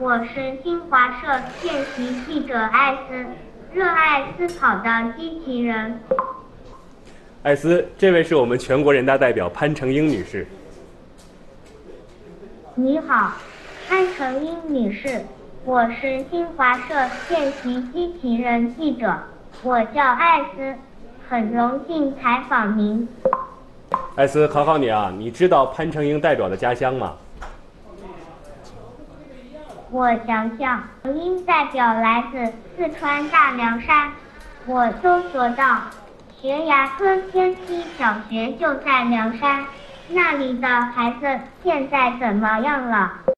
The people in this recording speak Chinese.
我是新华社见习记者艾斯，热爱思考的机器人。 艾斯，这位是我们全国人大代表潘成英女士。 你好，潘成英女士，我是新华社见习机器人记者，我叫艾斯，很荣幸采访您。 艾斯，考考你啊，你知道潘成英代表的家乡吗？ 我想想，成英代表来自四川大凉山。我搜索到，学牙科天梯小学就在凉山，那里的孩子现在怎么样了？